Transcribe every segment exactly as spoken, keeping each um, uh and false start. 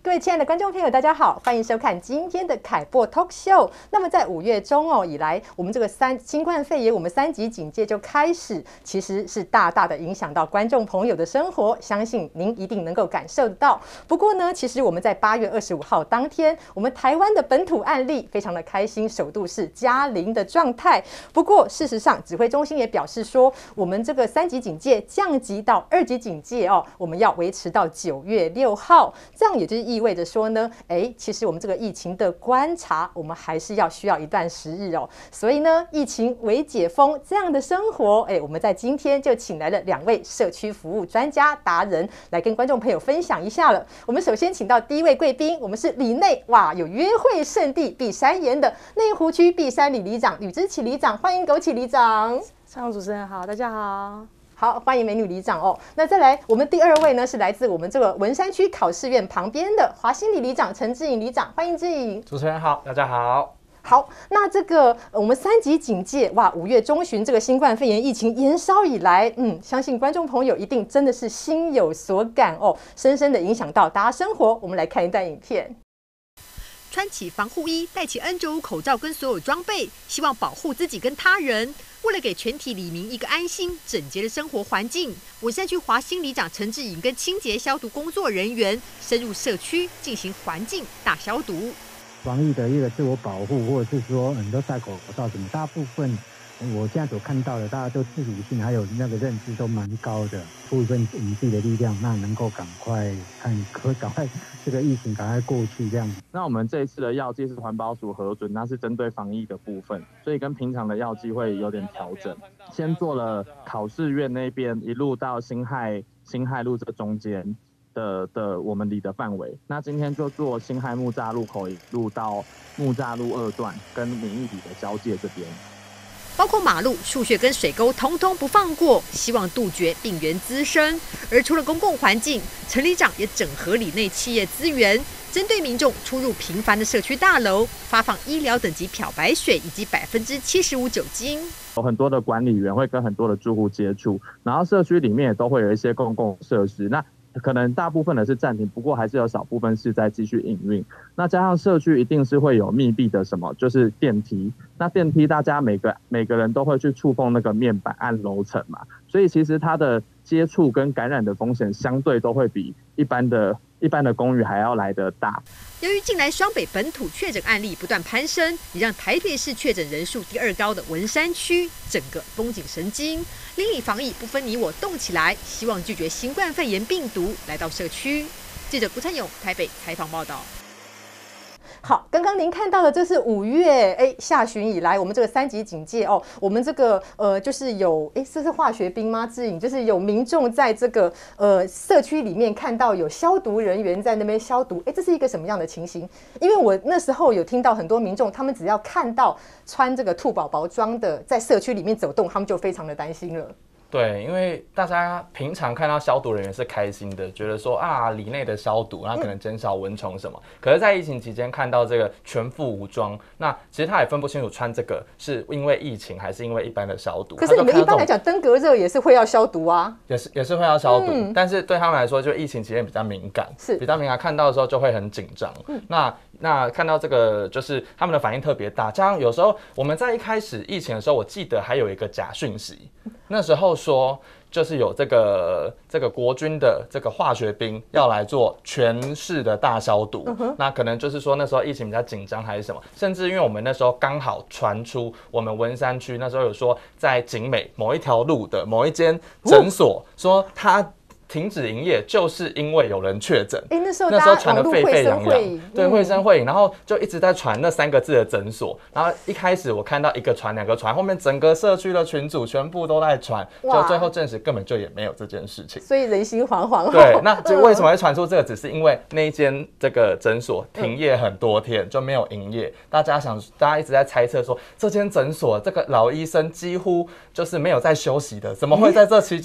各位亲爱的观众朋友，大家好，欢迎收看今天的凯擘 Talk Show。那么在五月中哦以来，我们这个三新冠肺炎，我们三级警戒就开始，其实是大大的影响到观众朋友的生活，相信您一定能够感受得到。不过呢，其实我们在八月二十五号当天，我们台湾的本土案例非常的开心，首度是加零的状态。不过事实上，指挥中心也表示说，我们这个三级警戒降级到二级警戒哦，我们要维持到九月六号，这样也就是意味着说呢，哎，其实我们这个疫情的观察，我们还是要需要一段时日哦。所以呢，疫情为解封这样的生活，哎，我们在今天就请来了两位社区服务专家达人来跟观众朋友分享一下了。我们首先请到第一位贵宾，我们是里内哇有约会圣地碧山岩的内湖区碧山里里长吕芝琪里长，欢迎枸杞里长。 上午主持人好，大家好。 好，欢迎美女里长哦。那再来，我们第二位呢是来自我们这个文山区考试院旁边的华新里里长陈志颖里长，欢迎志颖。 主持人好，大家好。 好，那这个我们三级警戒，哇，五月中旬这个新冠肺炎疫情延烧以来，嗯，相信观众朋友一定真的是心有所感哦，深深的影响到大家生活。我们来看一段影片。 穿起防护衣，戴起 N 九十五 口罩跟所有装备，希望保护自己跟他人。为了给全体里民一个安心、整洁的生活环境，文山区华新里长陈志颖跟清洁消毒工作人员深入社区进行环境大消毒。 防疫的一个自我保护，或者是说很多戴口罩什么，大部分我现在所看到的，大家都自主性还有那个认知都蛮高的，出一份我们自己的力量，那能够赶快看，可赶快这个疫情赶快过去这样子。 那我们这一次的药剂是环保署核准，那是针对防疫的部分，所以跟平常的药剂会有点调整。先做了考试院那边一路到辛亥辛亥路这中间的的我们里的范围，那今天就做辛亥木栅路口一路到木栅路二段跟民义里的交界这边。 包括马路、树穴跟水沟，通通不放过，希望杜绝病源滋生。而除了公共环境，陈里长也整合里内企业资源，针对民众出入频繁的社区大楼，发放医疗等级漂白水以及百分之七十五酒精。 有很多的管理员会跟很多的住户接触，然后社区里面也都会有一些公共设施。那可能大部分的是暂停，不过还是有少部分是在继续营运。那加上社区一定是会有密闭的什么，就是电梯。那电梯大家每个每个人都会去触碰那个面板按楼层嘛，所以其实它的接触跟感染的风险相对都会比一般的一般的公寓还要来得大。 由于近来双北本土确诊案例不断攀升，也让台北市确诊人数第二高的文山区整个绷紧神经，邻里防疫不分你我动起来，希望拒绝新冠肺炎病毒来到社区。记者顾灿勇台北采访报道。 好，刚刚您看到的这是五月哎下旬以来，我们这个三级警戒哦，我们这个呃就是有哎这是化学兵吗？志颖就是有民众在这个呃社区里面看到有消毒人员在那边消毒，哎，这是一个什么样的情形？因为我那时候有听到很多民众，他们只要看到穿这个兔宝宝装的在社区里面走动，他们就非常的担心了。 对，因为大家平常看到消毒人员是开心的，觉得说啊，里内的消毒，那可能减少蚊虫什么。可是，在疫情期间看到这个全副武装，那其实他也分不清楚穿这个是因为疫情还是因为一般的消毒。 可是你们一般来讲，登革热也是会要消毒啊， 也是也是会要消毒， 嗯、 但是对他们来说，就疫情期间比较敏感， 是比较敏感，看到的时候就会很紧张。嗯、那那看到这个，就是他们的反应特别大。加上有时候我们在一开始疫情的时候，我记得还有一个假讯息，那时候说。就是有这个这个国军的这个化学兵要来做全市的大消毒，嗯、那可能就是说那时候疫情比较紧张还是什么，甚至因为我们那时候刚好传出我们文山区那时候有说在景美某一条路的某一间诊所说他停止营业，就是因为有人确诊。 哎、欸，那时候那时候传得沸沸扬扬，对， 嗯、 绘声绘影，然后就一直在传那三个字的诊所。然后一开始我看到一个传，两个传，后面整个社区的群组全部都在传，就最后证实根本就也没有这件事情。 所以人心惶惶。 对，那就为什么会传出这个？只是因为那一间这个诊所停业很多天，就没有营业。大家想，大家一直在猜测说，这间诊所这个老医生几乎就是没有在休息的，怎么会在这期间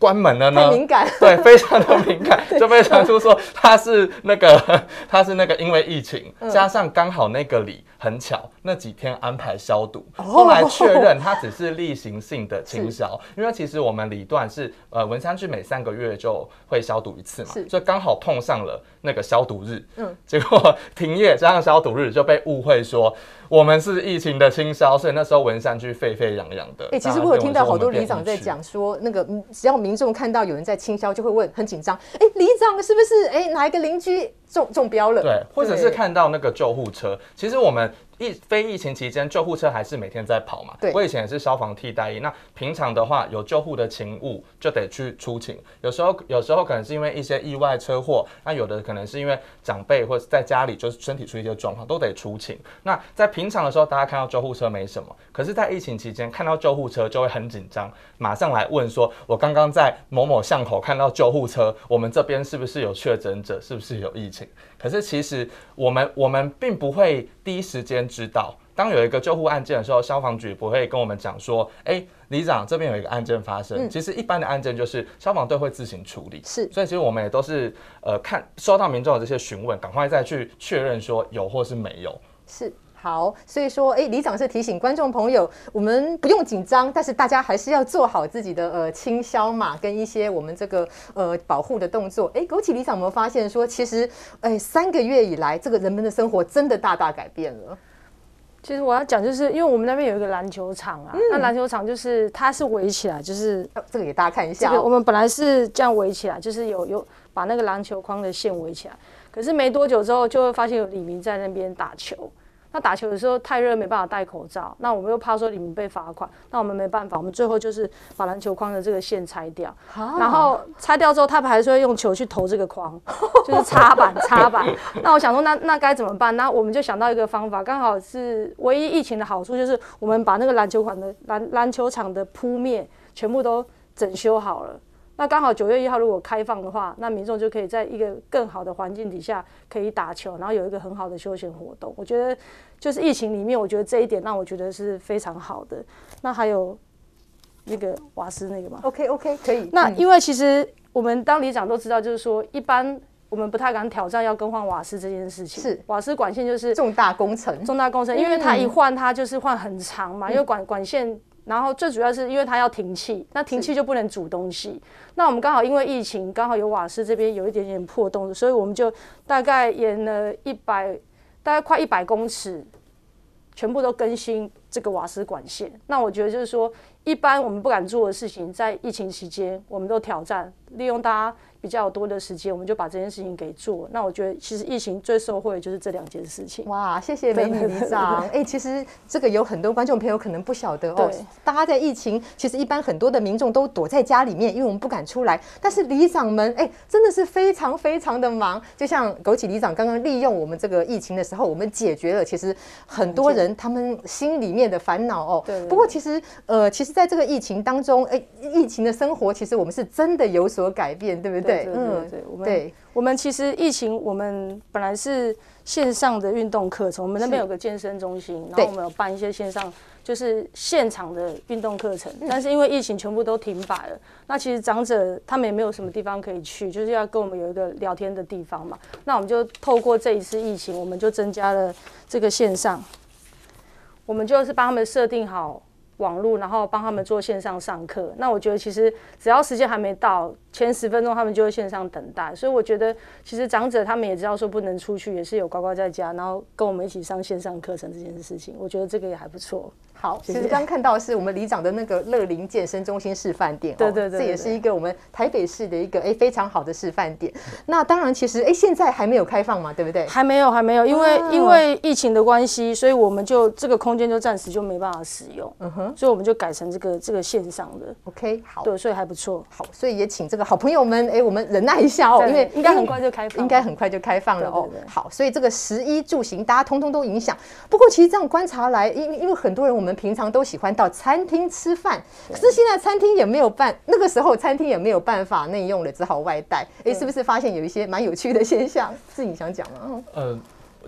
关门了呢？ 太敏感， 对，非常的敏感，就被传出说他是那个他是那个因为疫情，嗯、加上刚好那个里很巧，那几天安排消毒，哦、后来确认他只是例行性的清消，因为其实我们里段是呃文山区每三个月就会消毒一次嘛，所以刚好碰上了那个消毒日，嗯，结果停业加上消毒日就被误会说我们是疫情的清消，所以那时候文山区沸沸扬扬的。 哎、欸，其实我有听到好多里长在讲说，那个只要民众看到有人在清消，就会问，很紧张，哎、欸，里长是不是哎、欸、哪一个邻居中中标了？ 对，或者是看到那个救护车，其实我们疫非疫情期间，救护车还是每天在跑嘛。对，我以前也是消防替代役，那平常的话有救护的勤务就得去出勤，有时候有时候可能是因为一些意外车祸，那有的可能是因为长辈或者在家里就是身体出一些状况，都得出勤。那在平常的时候，大家看到救护车没什么，可是，在疫情期间看到救护车就会很紧张，马上来问说：“我刚刚在某某巷口看到救护车，我们这边是不是有确诊者？是不是有疫情？”可是其实我们我们并不会第一时间知道。当有一个救护案件的时候，消防局不会跟我们讲说：“哎、欸，里长这边有一个案件发生。嗯”其实一般的案件就是消防队会自行处理。是，所以其实我们也都是呃看收到民众的这些询问，赶快再去确认说有或是没有。 是。好，所以说，哎，里长是提醒观众朋友，我们不用紧张，但是大家还是要做好自己的呃清消嘛，跟一些我们这个呃保护的动作。哎，枸杞里长有没有发现说，其实哎三个月以来，这个人们的生活真的大大改变了。 其实我要讲，就是因为我们那边有一个篮球场啊，嗯、那篮球场就是它是围起来，就是、 哦、这个给大家看一下、哦。 这个我们本来是这样围起来，就是有有把那个篮球框的线围起来，可是没多久之后就会发现有里民在那边打球。那打球的时候太热，没办法戴口罩。那我们又怕说里面被罚款，那我们没办法，我们最后就是把篮球框的这个线拆掉。啊、然后拆掉之后，他们还是会用球去投这个框，就是插板插板。那我想说那，那那该怎么办？那我们就想到一个方法，刚好是唯一疫情的好处，就是我们把那个篮球馆的篮篮球场的铺面全部都整修好了。那刚好九月一号如果开放的话，那民众就可以在一个更好的环境底下可以打球，然后有一个很好的休闲活动。我觉得就是疫情里面，我觉得这一点让我觉得是非常好的。那还有那个瓦斯那个嘛 ，OK OK 可以。 那因为其实我们当里长都知道，就是说一般我们不太敢挑战要更换瓦斯这件事情。是瓦斯管线就是重大工程， 重大工程，因为它一换它就是换很长嘛，嗯、因为管管线。然后最主要是因为它要停气，那停气就不能煮东西。那我们刚好因为疫情，刚好有瓦斯这边有一点点破洞，所以我们就大概延了一百，大概快一百公尺，全部都更新这个瓦斯管线。那我觉得就是说，一般我们不敢做的事情，在疫情期间我们都挑战，利用大家比较多的时间，我们就把这件事情给做。那我觉得其实疫情最受惠的就是这两件事情。 哇，谢谢美女里长。哎，其实这个有很多观众朋友可能不晓得哦。大家在疫情，其实一般很多的民众都躲在家里面，因为我们不敢出来。但是里长们，哎，真的是非常非常的忙。就像枸杞里长刚刚利用我们这个疫情的时候，我们解决了其实很多人他们心里面的烦恼哦。对。不过其实呃，其实在这个疫情当中，哎，疫情的生活其实我们是真的有所改变，对不对？ 对对对对，我们对我们其实疫情，我们本来是线上的运动课程，我们那边有个健身中心，然后我们有办一些线上就是现场的运动课程，但是因为疫情全部都停摆了，那其实长者他们也没有什么地方可以去，就是要跟我们有一个聊天的地方嘛，那我们就透过这一次疫情，我们就增加了这个线上，我们就是帮他们设定好网络，然后帮他们做线上上课。那我觉得其实只要时间还没到，前十分钟他们就会线上等待。所以我觉得其实长者他们也知道说不能出去，也是有乖乖在家，然后跟我们一起上线上课程这件事情，我觉得这个也还不错。 好，其实刚刚看到的是我们里长的那个乐龄健身中心示范店， 对对 对, 对, 对， 这也是一个我们台北市的一个哎非常好的示范店。那当然，其实哎现在还没有开放嘛，对不对？ 还没有，还没有，因为、啊、因为疫情的关系，所以我们就这个空间就暂时就没办法使用，嗯哼，所以我们就改成这个这个线上的。 OK， 好， 对，所以还不错。 好，所以也请这个好朋友们，哎，我们忍耐一下哦，因为应该很快就开放， 应该很快就开放了哦。 对对对， 好，所以这个食衣住行大家通通都影响。不过其实这样观察来，因为因为很多人我们平常都喜欢到餐厅吃饭，可是现在餐厅也没有办，那个时候餐厅也没有办法内用了，只好外带。哎，是不是发现有一些蛮有趣的现象？是你想讲吗？ 呃，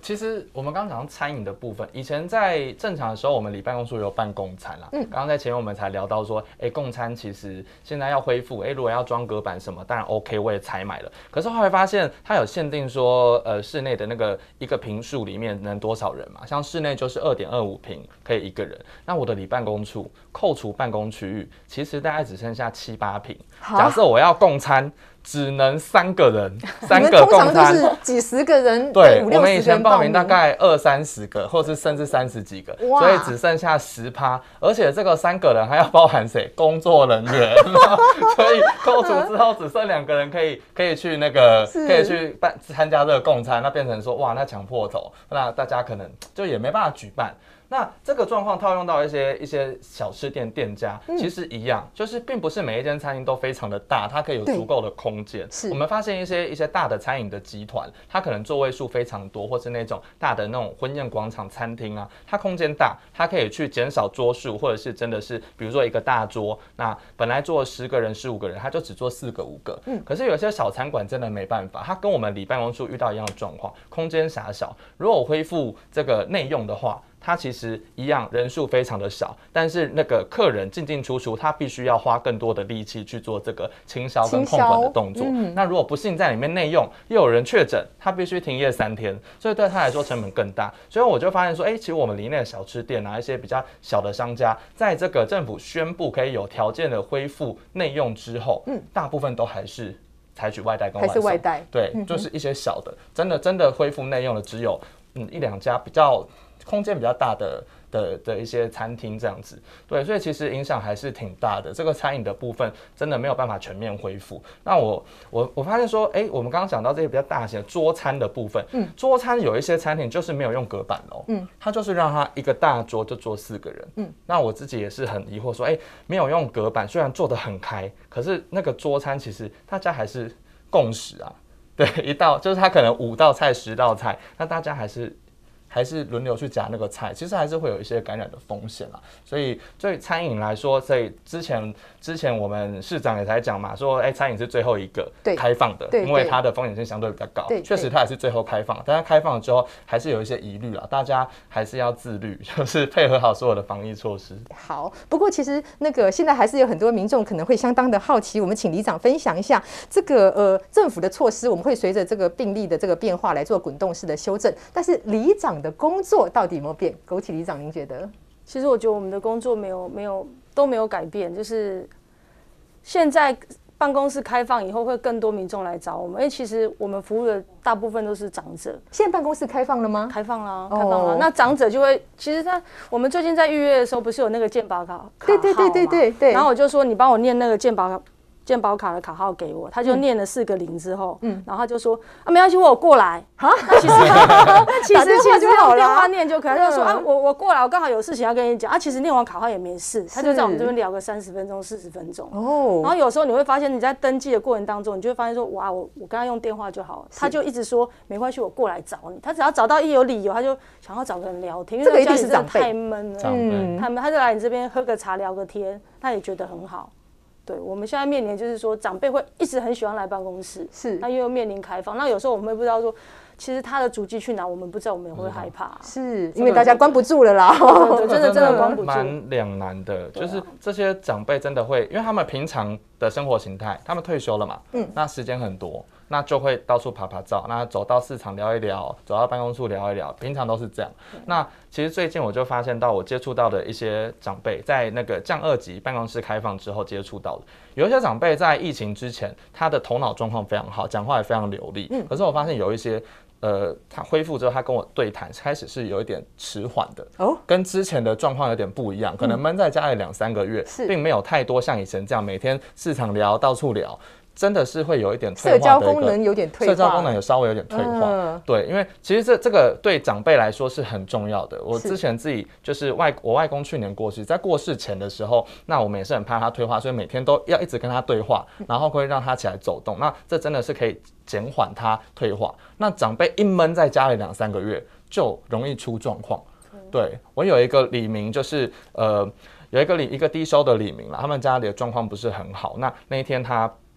其实我们刚刚讲到餐饮的部分，以前在正常的时候，我们离办公处有办共餐啦。嗯，刚刚在前面我们才聊到说，哎、欸，共餐其实现在要恢复，哎、欸，如果要装隔板什么，当然 OK， 我也采买了。可是后来发现它有限定说，呃，室内的那个一个坪数里面能多少人嘛？像室内就是二点二五坪可以一个人，那我的离办公处扣除办公区域，其实大概只剩下七八坪。假设我要共餐。只能三个人，三个共餐， 通常都是几十个人， 对，我们以前报名大概二三十个，或是甚至三十几个，所以只剩下十趴，而且这个三个人还要包含谁？工作人员，所以扣除之后只剩两个人可以可以去那个可以去办参加这个共餐，那变成说哇，那强迫走，那大家可能就也没办法举办。那这个状况套用到一些一些小吃店店家，其实一样，就是并不是每一间餐厅都非常的大，它可以有足够的空间。我们发现一些一些大的餐饮的集团，它可能座位数非常多，或是那种大的那种婚宴广场餐厅啊，它空间大，它可以去减少桌数，或者是真的是比如说一个大桌，那本来坐十个人、十五个人，它就只坐四个、五个。嗯，可是有些小餐馆真的没办法，它跟我们离办公处遇到一样的状况，空间狭小。如果我恢复这个内用的话，它其实一样人数非常的少，但是那个客人进进出出，他必须要花更多的力气去做这个清消跟控管的动作。嗯、那如果不幸在里面内用，又有人确诊，他必须停业三天，所以对他来说成本更大。所以我就发现说，哎、欸，其实我们离内的小吃店啊，一些比较小的商家，在这个政府宣布可以有条件的恢复内用之后，嗯，大部分都还是采取外带跟外送， 还是外带， 对，嗯、就是一些小的，真的真的恢复内用的只有嗯一两家比较。空间比较大的的的一些餐厅这样子，对，所以其实影响还是挺大的。这个餐饮的部分真的没有办法全面恢复。那我我我发现说，哎、欸，我们刚刚讲到这些比较大型的桌餐的部分，嗯，桌餐有一些餐厅就是没有用隔板哦，嗯，它就是让它一个大桌就坐四个人，嗯，那我自己也是很疑惑说，哎、欸，没有用隔板，虽然做得很开，可是那个桌餐其实大家还是共识啊，对，一道就是它可能五道菜、十道菜，那大家还是。还是轮流去夹那个菜，其实还是会有一些感染的风险啦。所以对餐饮来说，所以之前之前我们市长也才讲嘛，说哎、欸，餐饮是最后一个开放的，因为它的风险性相对比较高。确实它也是最后开放，但它开放了之后还是有一些疑虑啦，大家还是要自律，就是配合好所有的防疫措施。 好，不过其实那个现在还是有很多民众可能会相当的好奇，我们请里长分享一下这个呃政府的措施，我们会随着这个病例的这个变化来做滚动式的修正，但是里长的工作到底有没有变？枸杞里长，您觉得？ 其实我觉得我们的工作没有没有都没有改变，就是现在办公室开放以后，会更多民众来找我们。因为其实我们服务的大部分都是长者。 现在办公室开放了吗？ 开放了，开放了。Oh. 那长者就会，其实他我们最近在预约的时候，不是有那个健保卡？ 对对对对对对。 然后我就说，你帮我念那个健保卡。健保卡的卡号给我，他就念了四个零之后，嗯，然后他就说啊，没关系，我有过来。啊，那其实那其实其实用电话念就可以，他就说啊，我我过来，我刚好有事情要跟你讲啊。其实念完卡号也没事，他就在我们这边聊个三十分钟、四十分钟。哦，然后有时候你会发现你在登记的过程当中，你就会发现说，哇，我我跟他用电话就好了，他就一直说没关系，我过来找你。他只要找到一有理由，他就想要找个人聊天，因为家里真的太闷了，嗯，他们他就来你这边喝个茶聊个天，他也觉得很好。对，我们现在面临就是说，长辈会一直很喜欢来办公室，是，那又面临开放，那有时候我们会不知道说，其实他的足迹去哪，我们不知道，我们也会害怕， 是因为大家关不住了啦， 对，真的真的关不住， 蛮两难的，就是这些长辈真的会，因为他们平常的生活形态，他们退休了嘛，嗯，那时间很多。那就会到处爬爬照，那走到市场聊一聊，走到办公处聊一聊，平常都是这样。那其实最近我就发现到，我接触到的一些长辈，在那个降二级办公室开放之后接触到的，有一些长辈在疫情之前，他的头脑状况非常好，讲话也非常流利。嗯，可是我发现有一些。呃，他恢复之后，他跟我对谈，开始是有一点迟缓的，哦，跟之前的状况有点不一样，可能闷在家里两三个月，并没有太多像以前这样每天市场聊、到处聊。真的是会有一点退化的一个， 社交功能有点退化， 社交功能有稍微有点退化，嗯、对，因为其实这这个对长辈来说是很重要的。我之前自己就是外我外公去年过世，在过世前的时候，那我们也是很怕他退化，所以每天都要一直跟他对话，然后会让他起来走动。那这真的是可以减缓他退化。那长辈一闷在家里两三个月，就容易出状况。对，我有一个里民，就是呃有一个里一个低收的里民啦，他们家里的状况不是很好。那那一天他。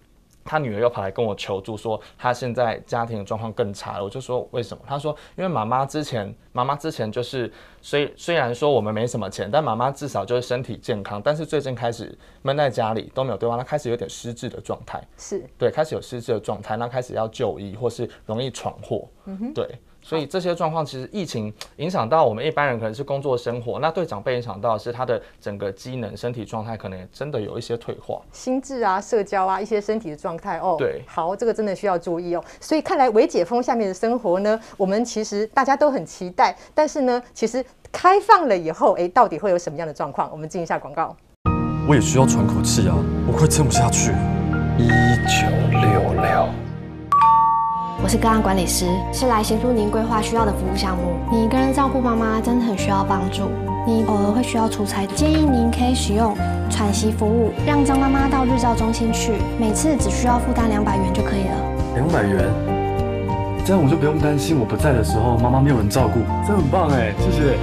他女儿又跑来跟我求助，说他现在家庭的状况更差了。我就说为什么？他说因为妈妈之前，妈妈之前就是虽虽然说我们没什么钱，但妈妈至少就是身体健康。但是最近开始闷在家里都没有对话，她开始有点失智的状态。 是， 对，开始有失智的状态，那开始要就医或是容易闯祸。嗯哼，对。所以这些状况其实疫情影响到我们一般人，可能是工作生活，那对长辈影响到的是他的整个机能、身体状态，可能也真的有一些退化， 心智啊、社交啊、一些身体的状态哦。 对， 好，这个真的需要注意哦。所以看来微解封下面的生活呢，我们其实大家都很期待，但是呢，其实开放了以后，哎，到底会有什么样的状况？我们进一下广告。 我也需要喘口气啊，我快撑不下去了。一九六六。 我是个案管理师，是来协助您规划需要的服务项目。你一个人照顾妈妈真的很需要帮助，你偶尔会需要出差，建议您可以使用喘息服务，让张妈妈到日照中心去，每次只需要负担两百元就可以了。 两百元，这样我就不用担心我不在的时候妈妈没有人照顾，这很棒哎，谢谢。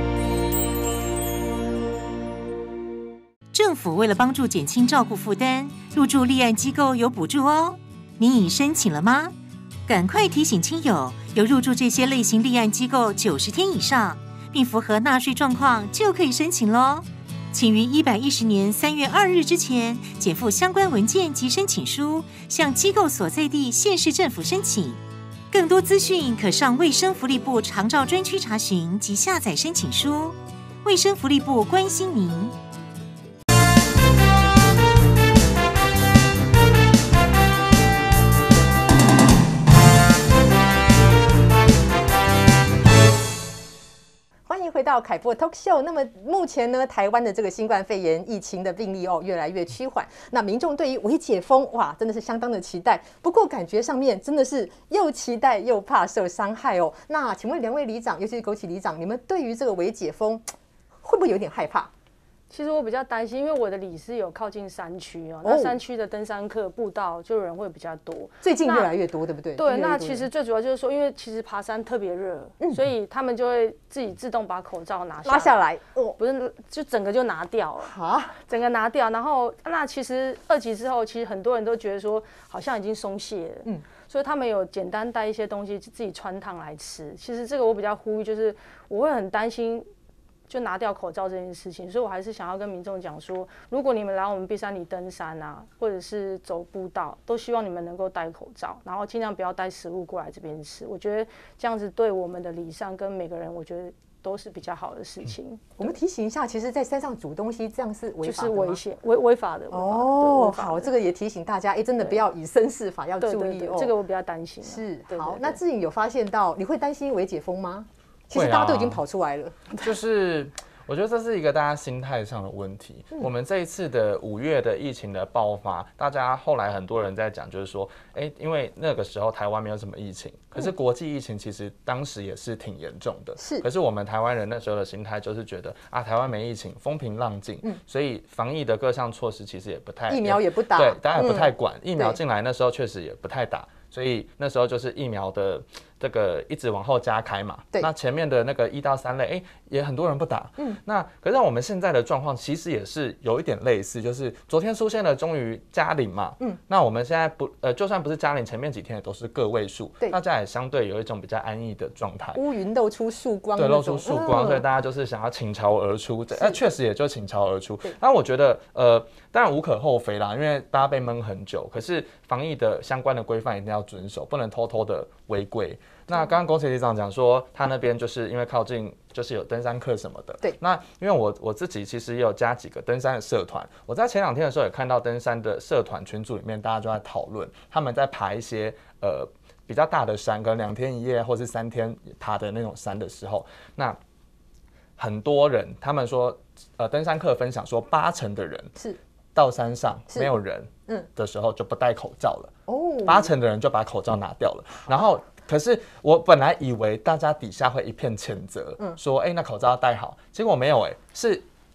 政府为了帮助减轻照顾负担，入住立案机构有补助哦。你已申请了吗？赶快提醒亲友，有入住这些类型立案机构九十天以上，并符合纳税状况，就可以申请咯。请于一百一十年三月二日之前检附相关文件及申请书，向机构所在地县市政府申请。更多资讯可上卫生福利部长照专区查询及下载申请书。卫生福利部关心您。 回到凯擘 Talk Show， 那么目前呢，台湾的这个新冠肺炎疫情的病例哦越来越趋缓，那民众对于微解封哇真的是相当的期待，不过感觉上面真的是又期待又怕受伤害哦。那请问两位里长，尤其是枸杞里长，你们对于这个微解封会不会有点害怕？ 其实我比较担心，因为我的里是有靠近山区哦，那山区的登山客步道就人会比较多， 最近越来越多，对不对？ 对，那其实最主要就是说，因为其实爬山特别热，嗯、所以他们就会自己自动把口罩拿下来， 拉下来，哦， 不是，就整个就拿掉了啊，整个拿掉。然后，那其实二级之后，其实很多人都觉得说，好像已经松懈了，嗯，所以他们有简单带一些东西自己穿烫来吃。其实这个我比较呼吁，就是我会很担心。就拿掉口罩这件事情，所以我还是想要跟民众讲说，如果你们来我们碧山里登山啊，或者是走步道，都希望你们能够戴口罩，然后尽量不要带食物过来这边吃。我觉得这样子对我们的里上跟每个人，我觉得都是比较好的事情。嗯、 我们提醒一下，其实，在山上煮东西这样是违法的吗？ 就是危险、违违法的。 哦，好，这个也提醒大家，哎，真的不要以身试法，要注意哦。 对对对，这个我比较担心。 是， 对对对好，那志颖有发现到，你会担心微解封吗？其实大家都已经跑出来了， 啊、就是我觉得这是一个大家心态上的问题。嗯、我们这一次的五月的疫情的爆发，大家后来很多人在讲，就是说，哎、欸，因为那个时候台湾没有什么疫情，可是国际疫情其实当时也是挺严重的。是，可是我们台湾人那时候的心态就是觉得啊，台湾没疫情，风平浪静，嗯、所以防疫的各项措施其实也不太， 疫苗也不打， 对，大家也不太管，嗯、疫苗进来那时候确实也不太打。所以那时候就是疫苗的这个一直往后加开嘛，那前面的那个一到三类，哎、欸，也很多人不打，嗯，那可是我们现在的状况其实也是有一点类似，就是昨天出现了终于加零嘛，嗯，那我们现在不呃，就算不是加零，前面几天也都是个位数，对，大家也相对有一种比较安逸的状态， 乌云露出曙光， 对，露出曙光，嗯、所以大家就是想要倾巢而出，那确实也就倾巢而出。那我觉得呃，当然无可厚非啦，因为大家被闷很久，可是防疫的相关的规范一定要遵守，不能偷偷的违规。那刚刚枸杞里长讲说，他那边就是因为靠近，就是有登山客什么的。对。那因为我我自己其实也有加几个登山的社团，我在前两天的时候也看到登山的社团群组里面，大家就在讨论，他们在爬一些呃比较大的山，可能两天一夜或是三天爬的那种山的时候，那很多人他们说，呃，登山客分享说，八成的人是到山上没有人的时候就不戴口罩了。哦。八成的人就把口罩拿掉了，然后。可是我本来以为大家底下会一片谴责，嗯、说哎、欸，那口罩要戴好，结果没有哎、欸，是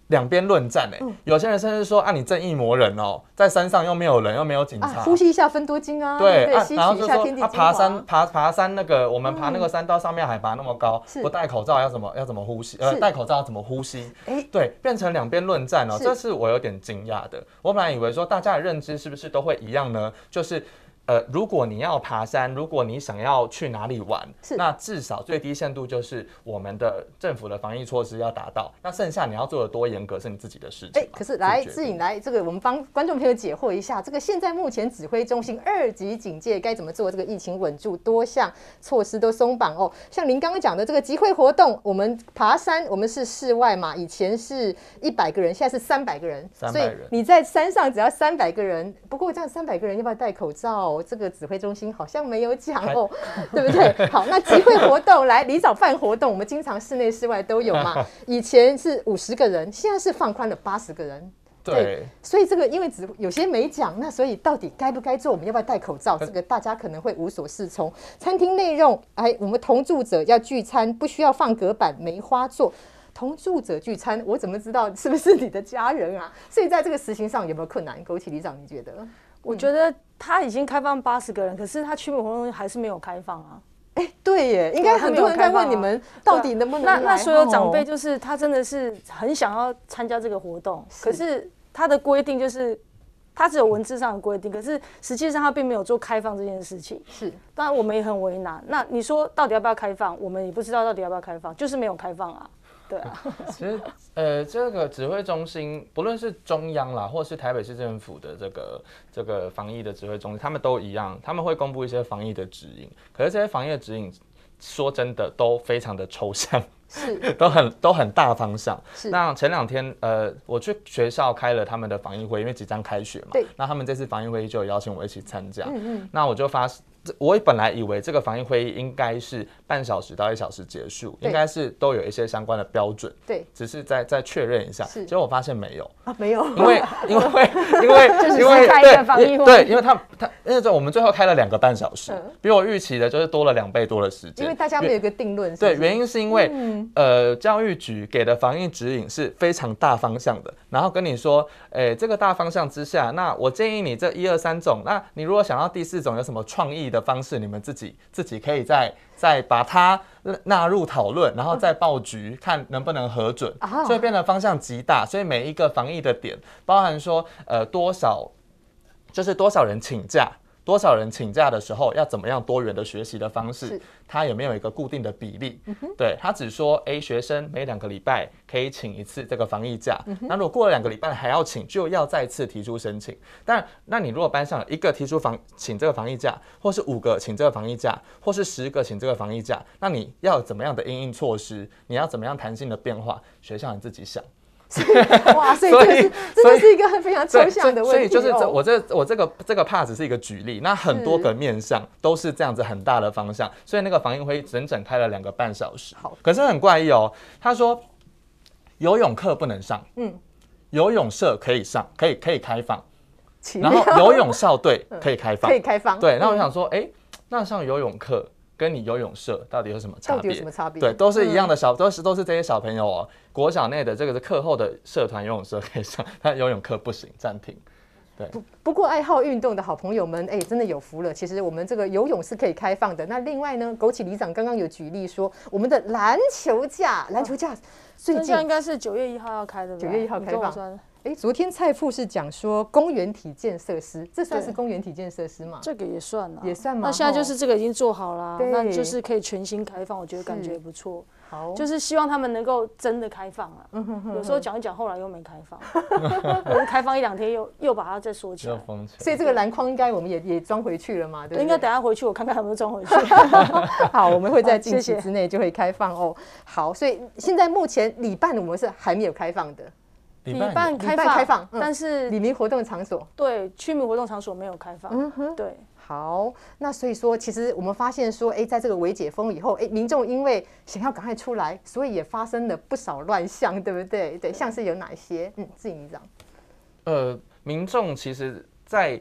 两边论战哎、欸，嗯、有些人甚至说啊，你正义魔人哦，在山上又没有人，又没有警察， 啊、呼吸一下芬多精啊， 对， 对， 啊、 吸然后就说取一下天地精华。 啊，爬山爬爬山那个，我们爬那个山道上面海拔那么高，不戴口罩要怎么要怎么呼吸？呃，戴口罩要怎么呼吸？哎，对，变成两边论战哦，这是我有点惊讶的。我本来以为说大家的认知是不是都会一样呢？就是。呃，如果你要爬山，如果你想要去哪里玩，那至少最低限度就是我们的政府的防疫措施要达到。那剩下你要做的多严格是你自己的事情。哎， 可是来志颖来，这个我们帮观众朋友解惑一下，这个现在目前指挥中心二级警戒该怎么做？这个疫情稳住，多项措施都松绑哦。像您刚刚讲的这个集会活动，我们爬山，我们是室外嘛，以前是一百个人，现在是三百个人， 三百人， 所以你在山上只要三百个人。不过这样三百个人要不要戴口罩？这个指挥中心好像没有讲哦，对不对？好，那集会活动来，里早办活动，我们经常室内室外都有嘛。以前是五十个人，现在是放宽了八十个人。 对，对， 所以这个因为只有些没讲，那所以到底该不该做？我们要不要戴口罩？这个大家可能会无所适从。餐厅内容，哎，我们同住者要聚餐，不需要放隔板、梅花座。同住者聚餐，我怎么知道是不是你的家人啊？所以在这个实行上有没有困难？枸杞里长，你觉得？ 我觉得他已经开放八十个人，可是他区民活动还是没有开放啊。 哎、欸，对耶，应该很多人在问你们到底能不能来、啊、 那那所有长辈就是他真的是很想要参加这个活动，是可是他的规定就是他只有文字上的规定，可是实际上他并没有做开放这件事情。 是， 当然我们也很为难。那你说到底要不要开放？我们也不知道到底要不要开放，就是没有开放啊。对啊， 其实呃，这个指挥中心，不论是中央啦，或是台北市政府的这个这个防疫的指挥中心，他们都一样，他们会公布一些防疫的指引。可是这些防疫的指引，说真的都非常的抽象， 是都很都很大方向。那前两天呃，我去学校开了他们的防疫会，因为即将开学嘛， 对， 那他们这次防疫会议就有邀请我一起参加。 嗯嗯， 那我就发现。我本来以为这个防疫会议应该是半小时到一小时结束，应该是都有一些相关的标准， 对， 只是再再确认一下。结果我发现没有啊，没有， 因为因为因为因为开一个防疫会， 对，因为他他那种我们最后开了两个半小时，嗯、比我预期的就是多了两倍多的时间。 因为大家没有一个定论， 对，原因是因为、嗯、呃教育局给的防疫指引是非常大方向的，然后跟你说，哎、欸，这个大方向之下，那我建议你这一二三种，那你如果想要第四种有什么创意的方式，你们自己自己可以再再把它纳入讨论，然后再报局看能不能核准，所以变得方向极大。所以每一个防疫的点，包含说呃多少，就是多少人请假。多少人请假的时候要怎么样多元的学习的方式，他有没有一个固定的比例？嗯、对他只说 A 学生每两个礼拜可以请一次这个防疫假，嗯、那如果过了两个礼拜还要请，就要再次提出申请。但那你如果班上有一个提出防请这个防疫假，或是五个请这个防疫假，或是十个请这个防疫假，那你要有怎么样的因应措施？你要怎么样弹性的变化？学校你自己想。 哇，所以这是真的是一个非常抽象的问题、哦。 所以就是这我这我这个这个 part 只是一个举例，那很多个面向都是这样子很大的方向，所以那个防疫会议整整开了两个半小时。 好， 可是很怪异哦，他说游泳课不能上，嗯，游泳社可以上，可以可以开放，然后游泳校队可以开放， 可以开放。 对，那我想说，哎、欸，那上游泳课。跟你游泳社到底有什么差别？ 到底有什么差别？ 对，都是一样的小，嗯、都是都是这些小朋友哦。国小内的这个是课后的社团游泳社可以上，但游泳课不行，暂停。对。 不, 不过爱好运动的好朋友们，哎、欸，真的有福了。其实我们这个游泳是可以开放的。那另外呢，枸杞里长刚刚有举例说，我们的篮球架，篮球架最近应该是九月一号要开的， 九月一号开放。哎，昨天蔡副是讲说公园体健设施，这算是公园体健设施吗？ 这个也算啊， 也算吗？ 那现在就是这个已经做好了，那就是可以全新开放，我觉得感觉不错。 好， 就是希望他们能够真的开放啊。嗯哼哼，有时候讲一讲，后来又没开放，可是开放一两天又又把它再缩起来。 所以这个篮筐应该我们也也装回去了嘛，对不对？ 应该等下回去我看看有没有装回去。 好，我们会在近期之内就会开放哦。好，所以现在目前礼办我们是还没有开放的。 礼办开放， 开放， 但是里民活动场所对区民活动场所没有开放。嗯哼，对。 好，那所以说，其实我们发现说，哎，在这个微解封以后，哎，民众因为想要赶快出来，所以也发生了不少乱象，对不对？对，像是有哪些？嗯，志颖里长。 呃，民众其实在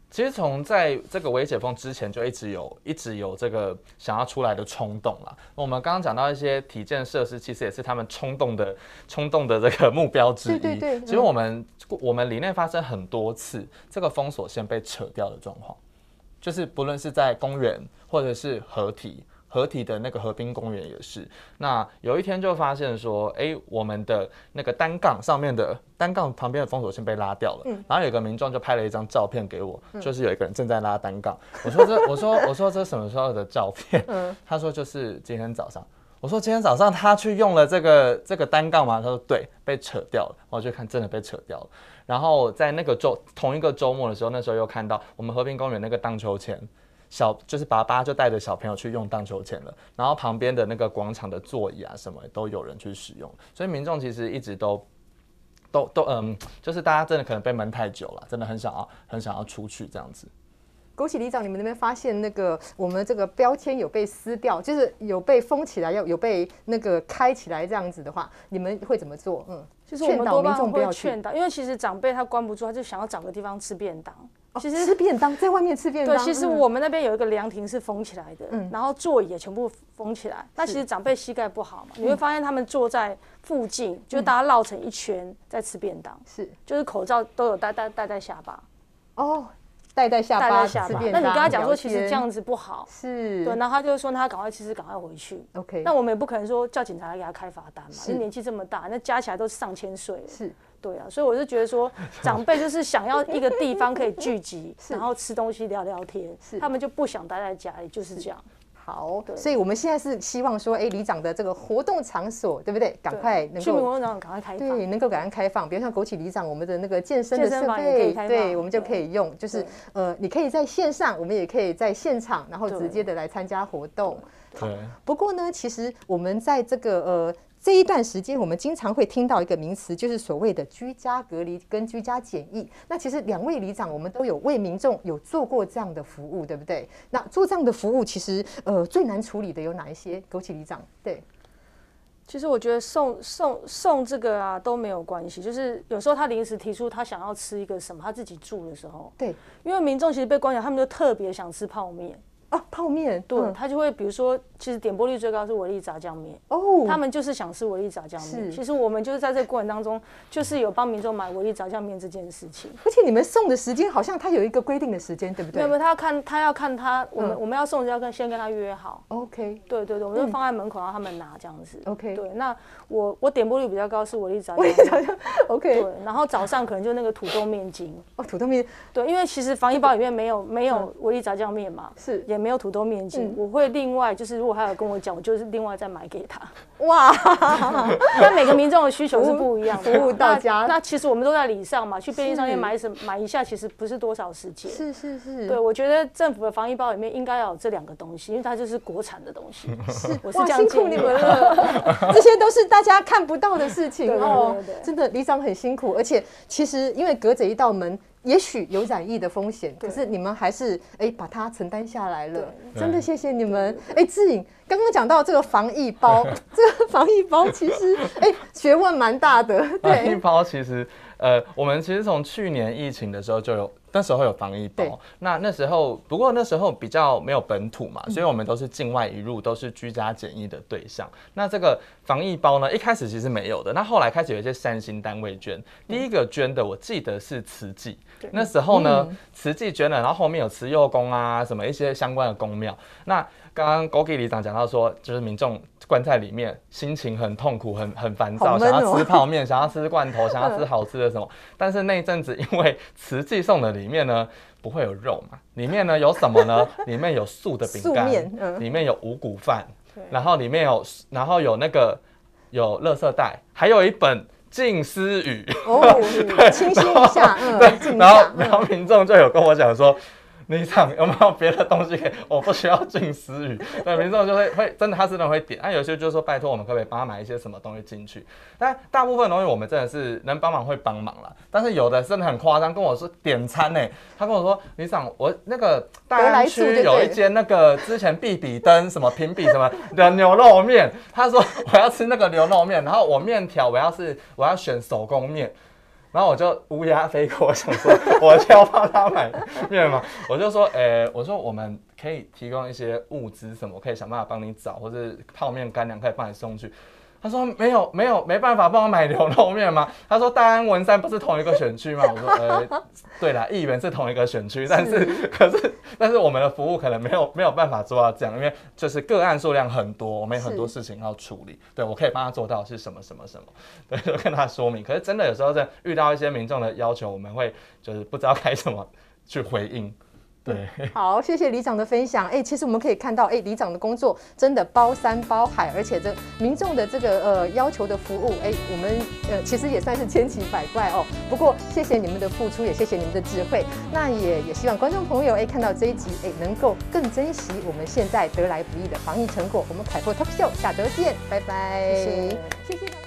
其实从在这个微解封之前就一直有一直有这个想要出来的冲动啦。我们刚刚讲到一些体健设施，其实也是他们冲动的冲动的这个目标之一。 对对对。 其实我们、嗯、我们里内发生很多次这个封锁线被扯掉的状况，就是不论是在公园或者是河体。河体的那个河滨公园也是，那有一天就发现说，哎、欸，我们的那个单杠上面的单杠旁边的封锁线被拉掉了，嗯、然后有个民众就拍了一张照片给我，嗯、就是有一个人正在拉单杠。我说这，我说我说这什么时候的照片？嗯、他说就是今天早上。我说今天早上他去用了这个这个单杠吗？他说对，被扯掉了。我就看真的被扯掉了。然后在那个周同一个周末的时候，那时候又看到我们河滨公园那个荡秋千。小就是爸爸就带着小朋友去用荡秋千了，然后旁边的那个广场的座椅啊什么都有人去使用，所以民众其实一直都都都嗯，就是大家真的可能被闷太久了，真的很想要很想要出去这样子。 枸杞里长，你们那边发现那个我们这个标签有被撕掉，就是有被封起来，有有被那个开起来这样子的话，你们会怎么做？嗯， 就是我们多半会劝导，因为其实长辈他关不住，他就想要找个地方吃便当。 其实、哦、吃便当，在外面吃便当。 对，其实我们那边有一个凉亭是封起来的，嗯、然后座椅也全部封起来。那其实长辈膝盖不好嘛，你会发现他们坐在附近，嗯、就是大家绕成一圈在吃便当，是，就是口罩都有戴戴戴在下巴。 哦。戴在下巴吃便当， 那你跟他讲说，其实这样子不好， 是对，然后他就说，那他赶快其实赶快回去。 OK， 那我们也不可能说叫警察来给他开罚单嘛，因为年纪这么大，那加起来都是上千岁了。 是， 对啊，所以我是觉得说，长辈就是想要一个地方可以聚集，然后吃东西聊聊天，他们就不想待在家里，就是这样。 好，所以我们现在是希望说，哎，里长的这个活动场所，对不对？赶快能够居民活动场所赶快开放， 对，能够赶快开放。比如像枸杞里长，我们的那个健身的设备，对，我们就可以用，就是呃，你可以在线上，我们也可以在现场，然后直接的来参加活动。 对。 不过呢，其实我们在这个呃。这一段时间，我们经常会听到一个名词，就是所谓的居家隔离跟居家检疫。那其实两位里长，我们都有为民众有做过这样的服务，对不对？那做这样的服务，其实呃最难处理的有哪一些？枸杞里长，对。 其实我觉得送送送这个啊都没有关系，就是有时候他临时提出他想要吃一个什么，他自己住的时候， 对， 因为民众其实被关起来，他们就特别想吃泡面。 啊，泡面， 对、嗯、他就会比如说，其实点播率最高是维力炸酱面哦， 他们就是想吃维力炸酱面。其实我们就是在这个过程当中，就是有帮民众买维力炸酱面这件事情。 而且你们送的时间好像他有一个规定的时间，对不对？ 没有，他要看他要看他，我们、嗯、我们要送就要跟先跟他约好。 OK， 对对对，我们就放在门口，让他们拿这样子。 OK， 对，那我我点播率比较高是维力炸酱面。 OK， 对，然后早上可能就那个土豆面筋。 哦，土豆面， 对，因为其实防疫包里面没有没有维力炸酱面嘛， 是也没有土豆面筋。嗯、我会另外就是，如果他有跟我讲，我就是另外再买给他。 哇！ 但每个民众的需求是不一样的， 服务到家。 那, 那其实我们都在礼上嘛，去便利商店买什买一下，其实不是多少时间。 是是是。 对，我觉得政府的防疫包里面应该要有这两个东西，因为它就是国产的东西。 是， 我是这样建议。 辛苦你们了，这些都是大家看不到的事情哦。真的，里长很辛苦，而且其实因为隔着一道门。也许有染疫的风险，可是你们还是哎、欸、把它承担下来了，真的谢谢你们。哎，志颖刚刚讲到这个防疫包，这个防疫包其实哎、欸、学问蛮大的。 防疫包其实呃，我们其实从去年疫情的时候就有。那时候有防疫包，那那时候不过那时候比较没有本土嘛，所以我们都是境外一入，都是居家检疫的对象。那这个防疫包呢，一开始其实没有的，那后来开始有一些善心单位捐。第一个捐的我记得是慈济，那时候呢慈济捐了，然后后面有慈幼宫啊什么一些相关的宫庙。那刚刚枸杞里长讲到说，就是民众关在里面，心情很痛苦，很很烦躁，想要吃泡面，想要吃罐头，想要吃好吃的什么。但是那一阵子，因为慈济送的里面呢不会有肉嘛，里面呢有什么呢？里面有素的饼干，嗯、里面有五谷饭，然后里面有，然后有那个有垃圾袋，还有一本。静思语哦，清新一下，嗯， 对，然后然后民众就有跟我讲说。里长有没有别的东西可以？我不需要静思语。对，民众就会会真的，他真的会点。那、啊、有些就说拜托我们可不可以帮他买一些什么东西进去？但大部分东西我们真的是能帮忙会帮忙啦。但是有的真的很夸张，跟我说点餐呢、欸，他跟我说里长，我那个大安区有一间那个之前必比登什么评比什么的牛肉面，他说我要吃那个牛肉面，然后我面条我要是我要选手工面。 然后我就乌鸦飞过，我想说我就要帮他买面嘛，我就说，诶、欸，我说我们可以提供一些物资什么，我可以想办法帮你找，或者泡面干粮可以帮你送去。他说没有没有没办法帮我买牛肉面吗？他说大安文山不是同一个选区吗？我说呃对啦，议员是同一个选区，但是可是但是我们的服务可能没有没有办法做到这样，因为就是个案数量很多，我们有很多事情要处理。对，我可以帮他做到是什么什么什么，对，就跟他说明。可是真的有时候在遇到一些民众的要求，我们会就是不知道该怎么去回应。对， 好，谢谢里长的分享。哎，其实我们可以看到，哎，里长的工作真的包山包海，而且这民众的这个呃要求的服务，哎，我们呃其实也算是千奇百怪哦。不过谢谢你们的付出，也谢谢你们的智慧。那也也希望观众朋友哎看到这一集，哎能够更珍惜我们现在得来不易的防疫成果。我们凯擘 Talk Show 下周见，拜拜， 谢谢， 谢谢大家。